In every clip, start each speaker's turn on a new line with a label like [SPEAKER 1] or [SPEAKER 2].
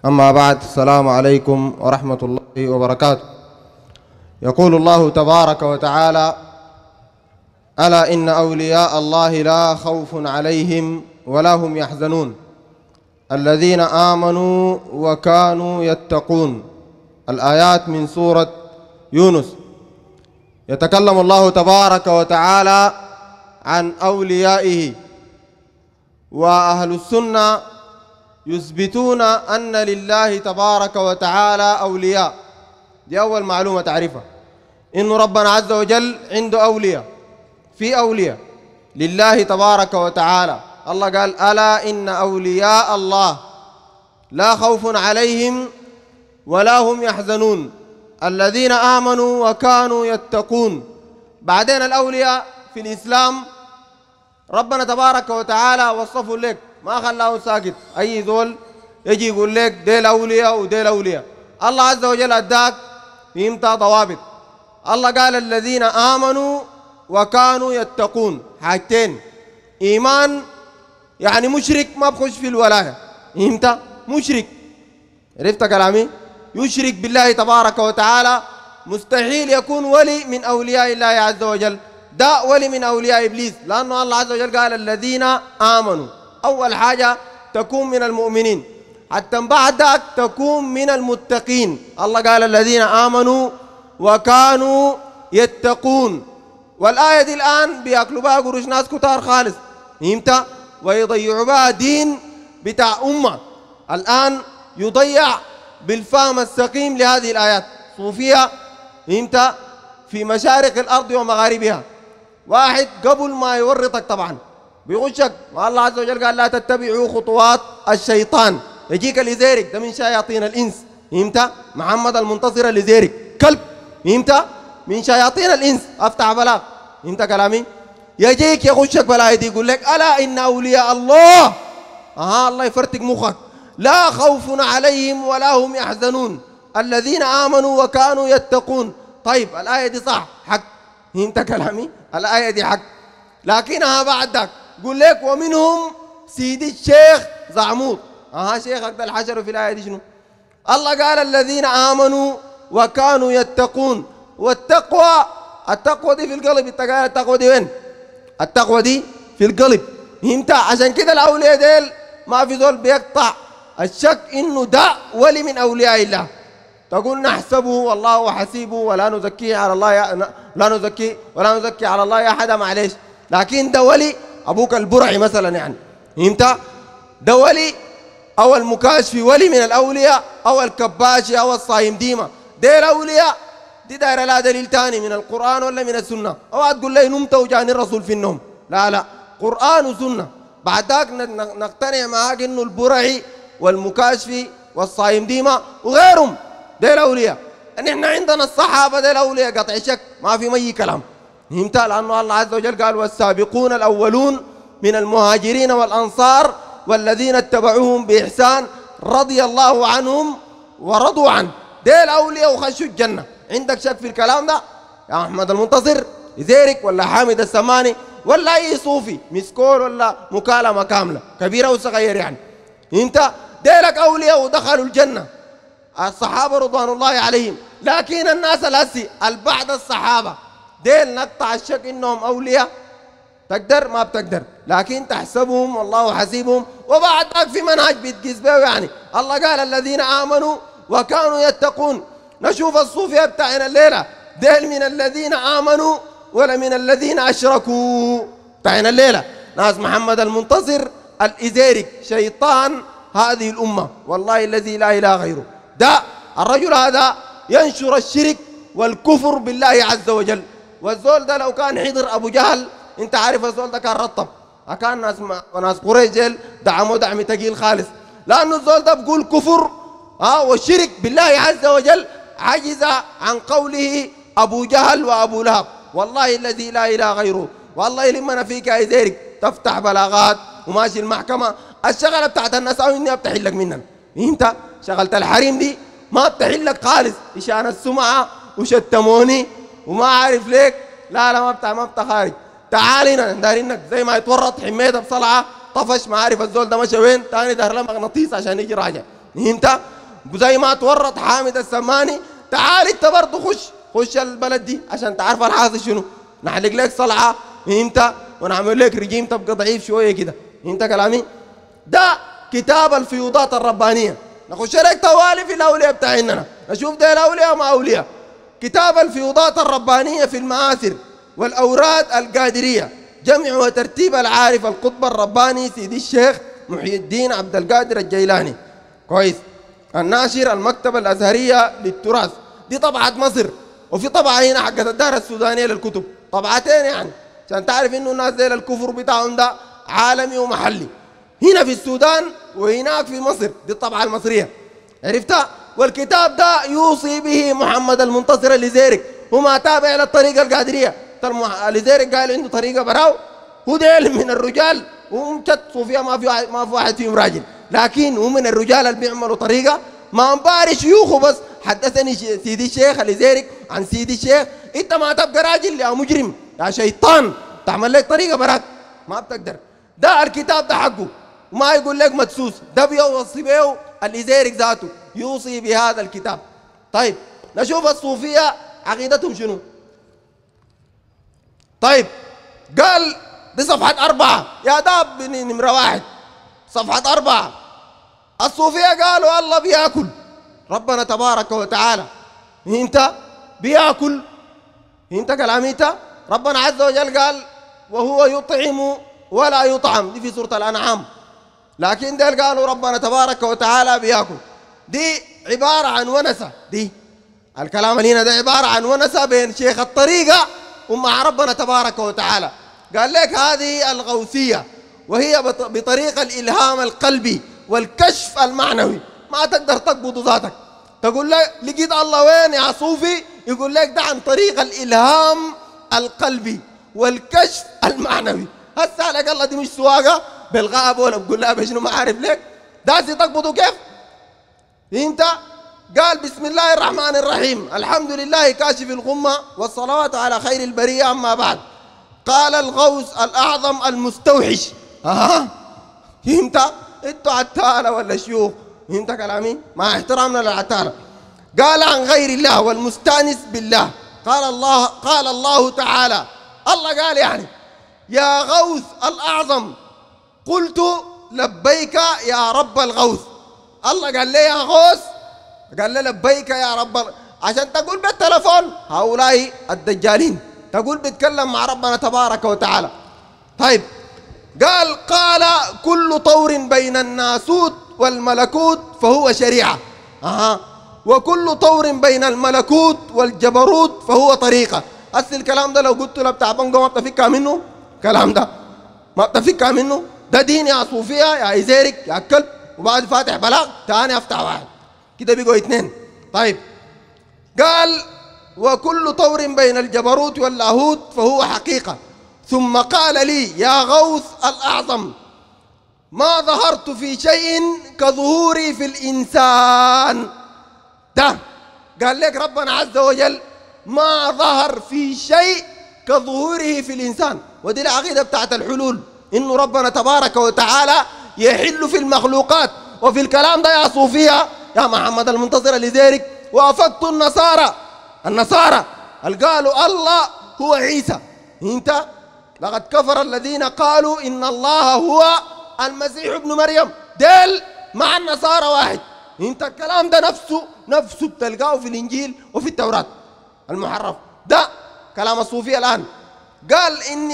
[SPEAKER 1] أما بعد، السلام عليكم ورحمة الله وبركاته. يقول الله تبارك وتعالى: ألا إن أولياء الله لا خوف عليهم ولا هم يحزنون الذين آمنوا وكانوا يتقون. الآيات من سورة يونس. يتكلم الله تبارك وتعالى عن أوليائه، وأهل السنة يثبتون أن لله تبارك وتعالى أولياء. دي أول معلومة تعرفها، إن ربنا عز وجل عنده أولياء، في أولياء لله تبارك وتعالى. الله قال: ألا إن أولياء الله لا خوف عليهم ولا هم يحزنون الذين آمنوا وكانوا يتقون. بعدين الأولياء في الإسلام ربنا تبارك وتعالى وصفوا لك، ما خلاه ساكت. أي ذول يجي يقول لك ديل أولياء وديل أولياء. الله عز وجل أداك فهمت ضوابط. الله قال: الذين آمنوا وكانوا يتقون. حاجتين: إيمان، يعني مشرك ما بخش في الولاية. فهمت؟ مشرك، عرفت كلامي؟ يشرك بالله تبارك وتعالى، مستحيل يكون ولي من أولياء الله عز وجل. ده ولي من أولياء إبليس، لأنه الله عز وجل قال: الذين آمنوا. أول حاجة تكون من المؤمنين، حتى بعد ذلك تكون من المتقين. الله قال: الذين آمنوا وكانوا يتقون. والآية دي الآن بيأكلوا بها قروش ناس كتار خالص، فهمت؟ ويضيعوا بها دين بتاع أمة. الآن يضيع بالفهم السقيم لهذه الآيات. صوفية، فهمت؟ في مشارق الأرض ومغاربها. واحد قبل ما يورطك طبعا بيغشك، والله عز وجل قال: لا تتبعوا خطوات الشيطان. يجيك الإزيرك، ده من شياطين الإنس. فهمت؟ محمد المنتصر الإزيرك كلب، فهمت؟ من شياطين الإنس. أفتح بلاغ، فهمت كلامي؟ يجيك يغشك بلاي دي، يقول لك: ألا إن أولياء الله، الله يفرتك مخك، لا خوف عليهم ولا هم يحزنون الذين آمنوا وكانوا يتقون. طيب الآية دي صح، حق، فهمت كلامي؟ الآية دي حق، لكنها بعدك يقول لك: ومنهم سيدي الشيخ زعموط. شيخك ده الحشر في الآية دي شنو؟ الله قال: الذين آمنوا وكانوا يتقون. والتقوى، التقوى دي في القلب. انت قال التقوى دي وين؟ التقوى دي في القلب، فهمت؟ عشان كده الأولياء ديل ما في ذول بيقطع الشك إنه ده ولي من أولياء الله. تقول: نحسبه والله حسيبه ولا نزكيه على الله ولا نزكي على الله أحدا، معلش. لكن ده ولي أبوك البرعي مثلا، يعني فهمت؟ ده ولي، أو المكاشفي ولي من الأولياء، أو الكباشي، أو الصايم ديمة. ده الأولياء دي دايرة لا دليل تاني من القرآن ولا من السنة. أو تقول لي نمت وجاني الرسول في النوم، لا، قرآن وسنة. بعد ذاك نقتنع معاك إنه البرعي والمكاشفي والصايم ديمة وغيرهم ده الأولياء. نحن عندنا الصحابة ده الأولياء قطع شك، ما في أي كلام، فهمت؟ لأنه الله عز وجل قال: والسابقون الأولون من المهاجرين والأنصار والذين اتبعوهم بإحسان رضي الله عنهم ورضوا عنه. ده الأولياء وخشوا الجنة. عندك شك في الكلام ده يا أحمد المنتصر زيرك ولا حامد السماني ولا أي صوفي مسكول ولا مكالمة كاملة كبيرة وصغير، يعني انت ديلك أولياء ودخلوا الجنة الصحابة رضوان الله عليهم. لكن الناس الهسي البعض الصحابة ديل نقطع الشك إنهم أولياء، تقدر ما بتقدر، لكن تحسبهم والله حسيبهم. وبعد ذلك في منهج بيتقيس به، يعني الله قال: الذين آمنوا وكانوا يتقون. نشوف الصوفية بتاعنا الليلة ديل من الذين آمنوا ولا من الذين أشركوا بتاعنا الليلة. ناس محمد المنتصر الإزيرك شيطان هذه الأمة، والله الذي لا إله غيره. ده الرجل هذا ينشر الشرك والكفر بالله عز وجل. والزول ده لو كان حضر أبو جهل، انت عارف الزول ده كان رطب، كان ناس قريش دعموا دعم تقيل خالص، لأنه الزول ده بقول كفر والشرك بالله عز وجل عجز عن قوله أبو جهل وأبو لهب. والله الذي لا إله غيره. والله لما فيك يا زيرك تفتح بلاغات وماشي المحكمة، الشغلة بتاعت الناس أو إني أفتح لك منها، انت شغلة الحريم دي ما بتحل لك خالص، إشان السمعة وشتموني وما عارف ليك. لا ما بتاع خارج. تعال هنا دارينك زي ما يتورط حميده بصلعه طفش، ما عارف الزول ده مشى وين، تاني دار له مغناطيس عشان يجي راجع. انت زي ما تورط حامد السماني، تعال انت برضه خش البلد دي عشان تعرف الحاصل شنو. نحلق لك صلعه انت ونعمل لك رجيم تبقى ضعيف شويه كده. انت كلامي ده كتاب الفيوضات الربانيه. نخش لك طوالي في الاولياء بتاعنا، نشوف ده الاولياء ما اولياء. كتاب الفيوضات الربانيه في المآثر والاوراد القادريه، جمع وترتيب العارف القطب الرباني سيدي الشيخ محي الدين عبد القادر الجيلاني. كويس. الناشر المكتبة الأزهرية للتراث، دي طبعة مصر، وفي طبعة هنا حقت الدار السودانية للكتب، طبعتين يعني عشان تعرف إنه الناس ديل الكفر بتاعهم ده عالمي ومحلي، هنا في السودان وهناك في مصر، دي الطبعة المصرية. عرفتها؟ والكتاب ده يوصي به محمد المنتصر الإزيرك، وما تابع للطريقة القادرية. الإزيرك قال عنده طريقة براو، هو ديل من الرجال ومشت صوفيا ما في واحد فيهم راجل، لكن هو من الرجال اللي بيعملوا طريقة. ما انباري شيوخه بس حدثني سيدي الشيخ الإزيرك عن سيدي الشيخ، انت ما تبقى راجل يا مجرم يا شيطان تعمل لك طريقة براك، ما بتقدر. ده الكتاب ده حقه، وما يقول لك مدسوس، ده بيوصي به الإزيرك ذاته، يوصي بهذا الكتاب. طيب نشوف الصوفية عقيدتهم شنو. طيب قال بصفحة 4 يا داب نمرة 1 صفحة 4 الصوفية قالوا الله بياكل، ربنا تبارك وتعالى انت بياكل، انت كلاميته. ربنا عز وجل قال وهو يطعم ولا يطعم، دي في سورة الأنعام، لكن ديل قالوا ربنا تبارك وتعالى بياكل. دي عبارة عن ونسة، دي الكلام اللي هنا ده عبارة عن ونسة بين شيخ الطريقة ومع ربنا تبارك وتعالى. قال لك هذه الغوثية، وهي بطريق الإلهام القلبي والكشف المعنوي، ما تقدر تقبض ذاتك تقول لك لقيت الله وين يا صوفي، يقول لك ده عن طريق الإلهام القلبي والكشف المعنوي. هسه لك الله دي مش سواقة بالغاب ولا بقول لها بشنو ما عارف لك، داسي تقبضه كيف انت. قال بسم الله الرحمن الرحيم، الحمد لله كاشف الغمة والصلوات على خير البرية، أما بعد. قال الغوث الأعظم المستوحش. انت انتوا عتالة ولا شيوخ؟ انت كلامي مع احترامنا للعتالة. قال عن غير الله والمستانس بالله. قال الله تعالى، الله قال يعني يا غوث الأعظم قلت لبيك يا رب الغوث. الله قال لي يا غوث، قال لي لبيك يا رب عشان تقول بالتلفون هؤلاء الدجالين، تقول بيتكلم مع ربنا تبارك وتعالى. طيب قال كل طور بين الناسوت والملكوت فهو شريعة، وكل طور بين الملكوت والجبروت فهو طريقة. أصل الكلام ده لو قلت له بتاع بنقو ما بتفكها منه، كلام ده ما بتفكها منه، ده دين يا صوفية يا إزيرك يا كلب، وبعد فاتح بلاغ تاني أفتح واحد كده بيقوا اثنين. طيب قال وكل طور بين الجبروت واللاهوت فهو حقيقة. ثم قال لي يا غوث الأعظم ما ظهرت في شيء كظهوري في الإنسان. ده قال لك ربنا عز وجل ما ظهر في شيء كظهوره في الإنسان، ودي العقيدة بتاعت الحلول، إنه ربنا تبارك وتعالى يحل في المخلوقات. وفي الكلام ده يا صوفية يا محمد المنتصر الإزيرك وافقت النصارى اللي قالوا الله هو عيسى. انت لقد كفر الذين قالوا إن الله هو المسيح ابن مريم، ديل مع النصارى واحد. انت الكلام ده نفسه بتلقاه في الإنجيل وفي التوراة المحرف، ده كلام الصوفية الآن. قال إني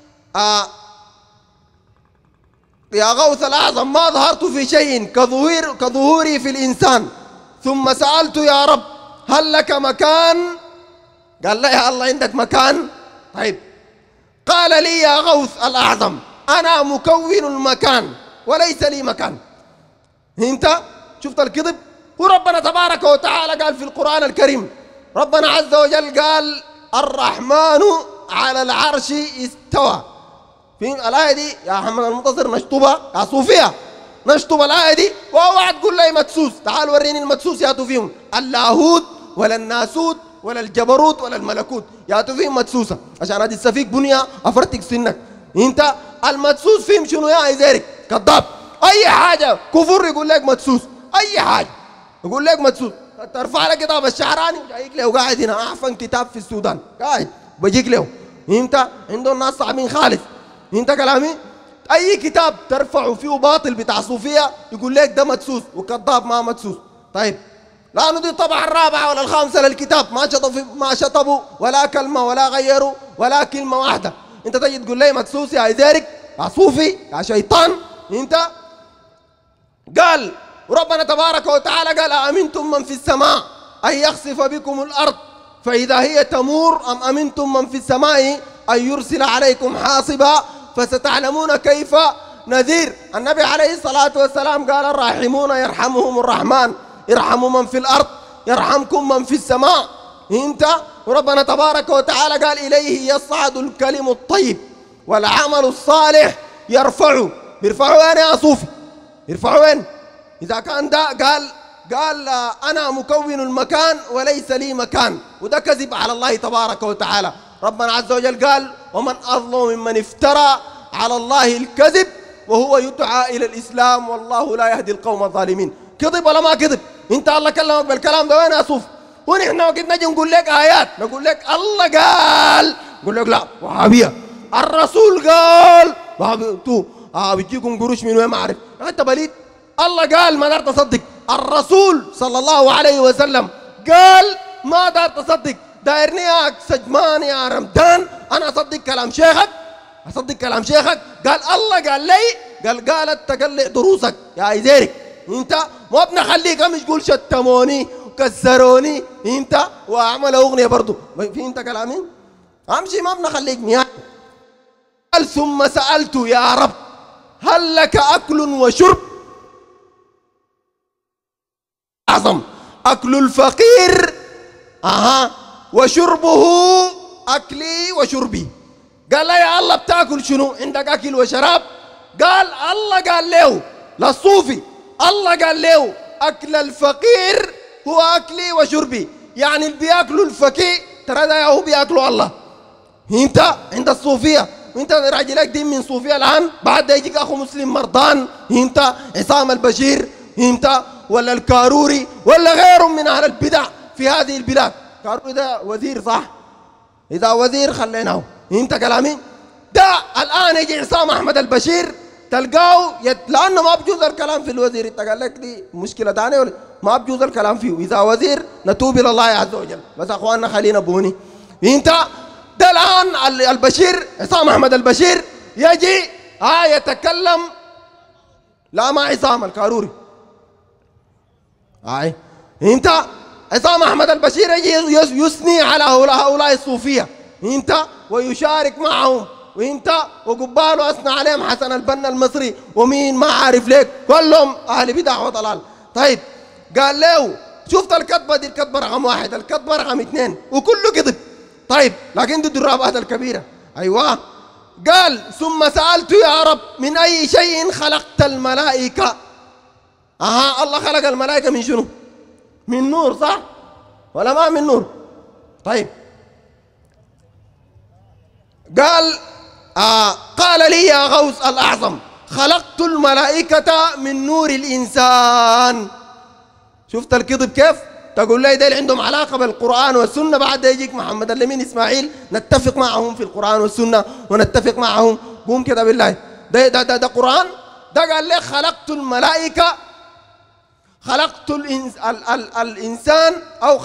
[SPEAKER 1] يا غوث الأعظم ما ظهرت في شيء كظهوري في الإنسان، ثم سألت يا رب هل لك مكان؟ قال لا يا الله عندك مكان. طيب قال لي يا غوث الأعظم أنا مكون المكان وليس لي مكان. انت شفت الكذب؟ وربنا تبارك وتعالى قال في القرآن الكريم، ربنا عز وجل قال الرحمن على العرش استوى. في الآية دي يا محمد المنتصر نشطبها يا صوفية، نشطب الآية دي واوعى تقول لي مدسوس. تعال وريني المدسوس ياتوا فيهم اللاهوت ولا الناسوت ولا الجبروت ولا الملكوت، ياتوا فيهم مدسوسة عشان هذه السفيك بنية أفرتك سنك. انت المدسوس فيهم شنو يا إزيرك؟ كذاب. أي حاجة كفر يقول لك مدسوس، اي حاجه يقول لك مدسوس. ترفع لك كتاب الشعراني جايك له قاعد هنا اعفن كتاب في السودان قاعد بجيك له. انت عندهم ناس صعبين خالص. انت كلامي اي كتاب ترفعه فيه باطل بتاع صوفيه يقول لك ده مدسوس وكذاب ما مدسوس. طيب لا ندي الطبعه الرابعه ولا الخامسه للكتاب ما شطبوا ولا كلمه ولا غيروا ولا كلمه واحده. انت تجي تقول لي مدسوس يا ايزيرك يا صوفي يا شيطان. انت قال ربنا تبارك وتعالى قال أأمنتم من في السماء أن يخسف بكم الأرض فإذا هي تمور أم أمنتم من في السماء أن يرسل عليكم حاصبا فستعلمون كيف نذير. النبي عليه الصلاة والسلام قال الراحمون يرحمهم الرحمن ارحموا من في الأرض يرحمكم من في السماء. انت وربنا تبارك وتعالى قال إليه يصعد الكلم الطيب والعمل الصالح يرفعه. بيرفعوا وين يا صوفي؟ يرفعوا وين؟ إذا كان ده قال أنا مكون المكان وليس لي مكان، وده كذب على الله تبارك وتعالى. ربنا عز وجل قال ومن أظلم ممن افترى على الله الكذب وهو يدعى إلى الإسلام والله لا يهدي القوم الظالمين. كذب ولا ما كذب؟ انت الله كلمك بالكلام ده وين يا صوف؟ ونحن وقت نجي نقول لك آيات نقول لك الله قال نقول لك لا وهابية الرسول قال تو بتجيكم قروش من وين ما أعرف. أنت بليد الله قال ما دار تصدق. الرسول صلى الله عليه وسلم قال ما دار تصدق. دايرني يا سجمان يا رمضان أنا أصدق كلام شيخك أصدق كلام شيخك. قال الله قال لي قالت تقلع دروسك يا إيزيرك. انت ما بنخليك مش تقول شتموني وكسروني انت واعمل اغنيه برضو في انت كلامي امشي ما بنخليك نهائي. قال ثم سالت يا رب هل لك اكل وشرب؟ اعظم اكل الفقير وشربه اكلي وشربي. قال لا يا الله بتاكل شنو؟ عندك اكل وشراب؟ قال الله قال له للصوفي الله قال له أكل الفقير هو أكلي وشربي. يعني اللي بياكلوا الفقير ترى ده هو بياكلوا الله. انت عند الصوفية وانت راجلك دين من صوفية الآن بعد يجيك أخو مسلم مرضان انت عصام البشير انت ولا الكاروري ولا غيرهم من أهل البدع في هذه البلاد. كاروري ده وزير صح؟ إذا وزير خليناه. انت كلامي ده الآن يجي عصام أحمد البشير تلقاه لانه ما بجوز الكلام في الوزير. انت قال لك دي مشكله ثانيه ولا ما بجوز الكلام فيه. اذا وزير نتوب الى الله عز وجل. بس اخواننا خلينا بوني. انت ده الان البشير عصام احمد البشير يجي يتكلم لا ما عصام الكاروري انت عصام احمد البشير يجي يثني على هؤلاء الصوفيه انت ويشارك معهم وانت وقباله اثنى عليهم حسن البنا المصري ومين ما عارف ليك كلهم اهل بدع وضلال. طيب قال له شفت الكذبه دي الكذبه رقم واحد الكذبه رقم اثنين وكله كذب. طيب لكن دي الدرابات الكبيره ايوه. قال ثم سالت يا رب من اي شيء خلقت الملائكه؟ الله خلق الملائكه من شنو؟ من نور صح ولا ما من نور؟ طيب قال قال لي يا غوث الأعظم خلقت الملائكة من نور الإنسان. شفت الكذب كيف؟ تقول لي ده اللي عندهم علاقة بالقرآن والسنة بعد يجيك محمد الأمين إسماعيل نتفق معهم في القرآن والسنة ونتفق معهم. قوم كده بالله ده قرآن. ده قال لي خلقت الملائكة خلقت الإنسان أو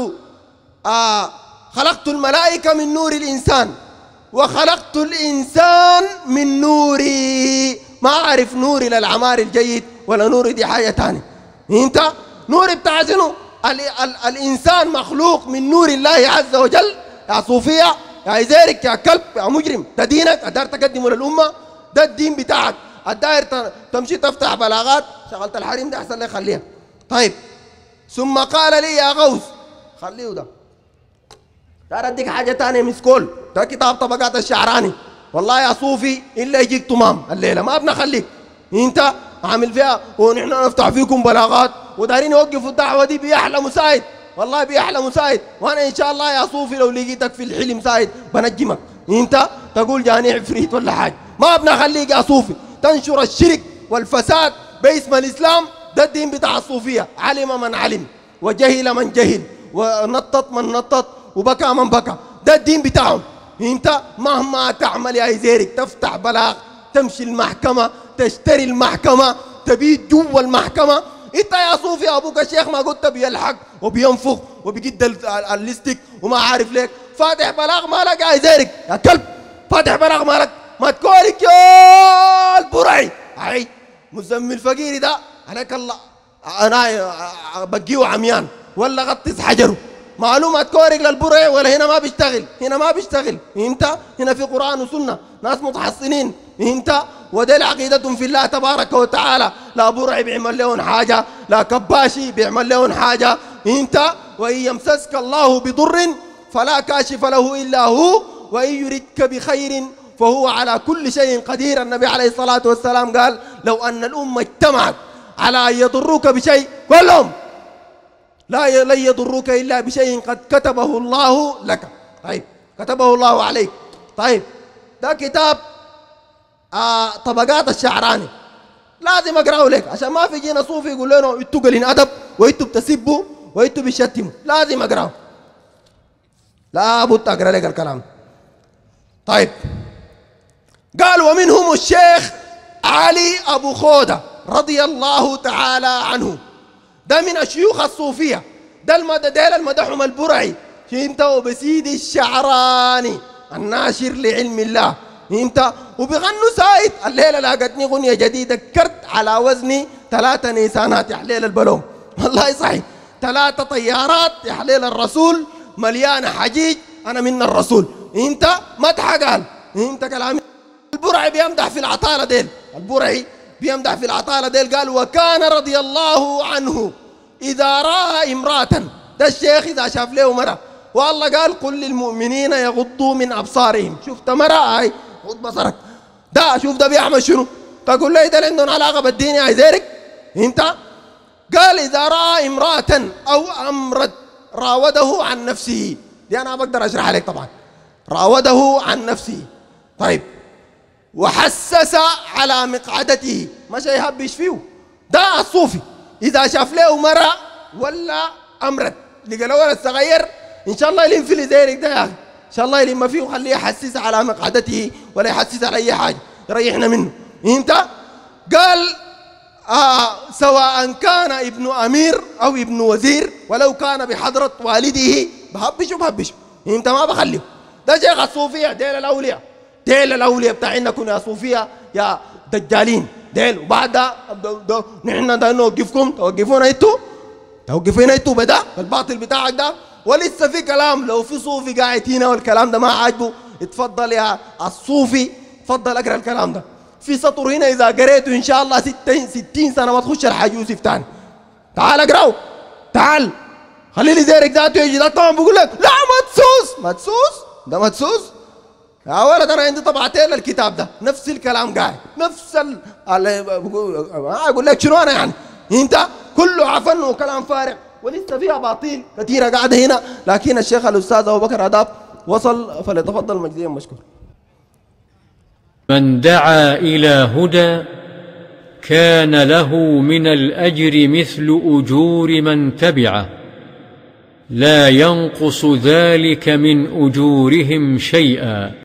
[SPEAKER 1] خلقت الملائكة من نور الإنسان وخلقت الإنسان من نوري. ما أعرف نوري للعمار الجيد ولا نوري دي حاجة تانية. انت نوري بتاع شنو؟ الإنسان مخلوق من نور الله عز وجل. يا صوفية يا إيزيرك يا كلب يا مجرم ده دينك الدار تقدمه للأمة. ده الدين بتاعك الداير تمشي تفتح بلاغات شغلت الحريم ده أحسن لي خليها. طيب ثم قال لي يا غوث خليه ده ترى اديك حاجه ثانيه مسكول. ده كتاب طبقات الشعراني والله يا صوفي الا يجيك تمام الليله ما بنخليك انت عامل فيها ونحن نفتح فيكم بلاغات ودارين يوقفوا الدعوه دي باحلى مساعد والله باحلى مساعد. وانا ان شاء الله يا صوفي لو لقيتك في الحلم مساعد بنجمك انت تقول جاني عفريت ولا حاجه. ما بنخليك يا صوفي تنشر الشرك والفساد باسم الاسلام. ده الدين بتاع الصوفية. علم من علم وجهل من جهل ونطط من نطط وبكى من بكى، ده الدين بتاعهم. انت مهما تعمل يا زيرك، تفتح بلاغ، تمشي المحكمة، تشتري المحكمة، تبيت جوا المحكمة، انت يا صوفي ابوك الشيخ ما قلت بيلحق وبينفخ وبيقد الليستك وما عارف ليك، فاتح بلاغ مالك يا زيرك يا كلب، فاتح بلاغ مالك، ما تكورك يا البرعي. هاي مزمل فقيري ده عليك الله، انا بقيه عميان ولا غطس حجره، معلومة كورك للبرع ولا هنا ما بيشتغل، هنا ما بيشتغل. انت هنا في قرآن وسنة، ناس متحصنين انت، وديل عقيدتهم في الله تبارك وتعالى، لا برع بيعمل لهم حاجة، لا كباشي بيعمل لهم حاجة. انت وإن يمسسك الله بضر فلا كاشف له إلا هو وإن يردك بخير فهو على كل شيء قدير. النبي عليه الصلاة والسلام قال لو أن الأمة اجتمعت على أن يضروك بشيء كلهم لن يضروك إلا بشيء قد كتبه الله لك. طيب كتبه الله عليك. طيب ده كتاب طبقات الشعراني، لازم اقراه لك عشان ما في جينا صوفي يقول لنا انتوا قليل ادب وانتوا بتسبوا وانتوا بتشتموا، لازم اقراه، لابد اقرا لك الكلام. طيب قال ومنهم الشيخ علي ابو خوده رضي الله تعالى عنه، ده من الشيوخ الصوفيه، ده المدحهم البرعي انت وبسيدي الشعراني الناشر لعلم الله انت، وبغنوا سايد الليله لاقتني غنيه جديده كرت على وزني 3 نيسانات يا حليل البلوم، والله صحيح 3 طيارات يا حليل الرسول مليانه حجيج انا من الرسول. انت مدح قال انت كلامي. البرعي بيمدح في العطاله ديل، البرعي بيمدح في العطاله ديل، قال وكان رضي الله عنه اذا راى امراه، ده الشيخ اذا شاف له مره، والله قال قل للمؤمنين يغضوا من ابصارهم، شفت مره هاي غض بصرك، ده شوف ده بيعمل شنو، تقول لي ده عندهم علاقه بالدين يا زيرك انت. قال اذا راى امراه او امرد راوده عن نفسه، دي انا بقدر اشرح عليك طبعا، راوده عن نفسه. طيب وحسس على مقعدته، مشى يهبش فيه، ده الصوفي اذا شاف له مره ولا امرد لقى له ولد صغير ان شاء الله يلم في اللي زيك ده يا اخي، ان شاء الله يلم فيه وخليه يحسس على مقعدته ولا يحسس على اي حاجه، يريحنا منه انت. قال سواء كان ابن امير او ابن وزير ولو كان بحضره والده بهبشه انت ما بخليه، ده شيخ الصوفيه ديل الاولياء، ديل الاولياء بتاعينكم يا صوفيه يا دجالين ديل. وبعد ده نحن ده نوقفكم، توقفونا انتوا، توقفونا انتوا بدا الباطل بتاعك ده، ولسه في كلام. لو في صوفي قاعد هنا والكلام ده ما عاجبه اتفضل يا الصوفي اتفضل اقرا الكلام ده، في سطر هنا اذا قريته ان شاء الله 60 سنه ما تخش الحاج يوسف تاني. تعال اقراه، تعال خلي لي زيرك ذاته يجي، ده طبعا بقول لك لا مدسوس ده مدسوس يا ولد. انا عندي طبعتين للكتاب ده نفس الكلام قاعد، نفس اقول لك شنو انا يعني انت كله عفن وكلام فارغ، ولسه فيها باطيل كثيره قاعده هنا، لكن الشيخ الاستاذ ابو بكر عداب وصل، فليتفضل مجديا مشكور.
[SPEAKER 2] من دعا إلى هدى كان له من الأجر مثل أجور من تبعه، لا ينقص ذلك من أجورهم شيئا.